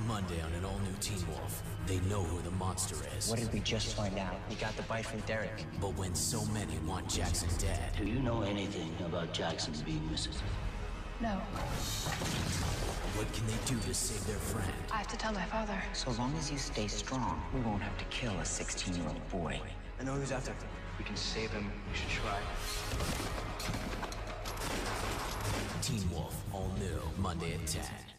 Monday on an all-new Teen Wolf. They know who the monster is. What did we just find out? He got the bite from Derek. But when so many want Jackson dead... Do you know anything about Jackson being missing? No. What can they do to save their friend? I have to tell my father. So long as you stay strong, we won't have to kill a 16-year-old boy. I know who's after. We can save him. We should try. Teen Wolf, all new, Monday at 10.